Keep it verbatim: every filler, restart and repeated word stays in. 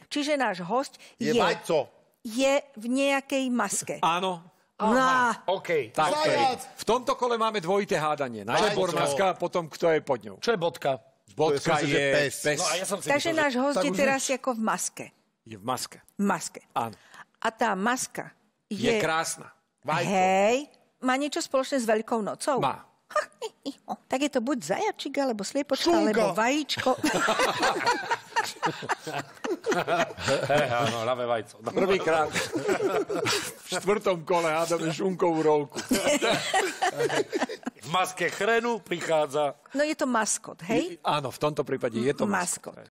Čiže náš hosť Je je, vajco. je v nejakej maske. Áno. No, OK. Tak, to je. Zajac. V tomto kole máme dvojité hádanie. Najskôr Vajco. maska a potom kto je pod ňou. Čo je bodka? Bodka To je, som si, je že pes. pes. No a ja som si takže myslel, náš host tak je už teraz nič. ako v maske. Je v maske. V maske. Áno. A tá maska Je, je... krásna. Vajco. Hej, má niečo spoločné s Veľkou nocou? Má. Ha, i, i, o, tak je to buď zajačik, alebo sliepočka, Šunka. alebo vajíčko. Hej, áno, ľavé vajco. No. Prvýkrát v štvrtom kole hádame šunkovú rolku. V maske chrenu prichádza... No je to maskot, hej? Áno, v tomto prípade je to Maskot.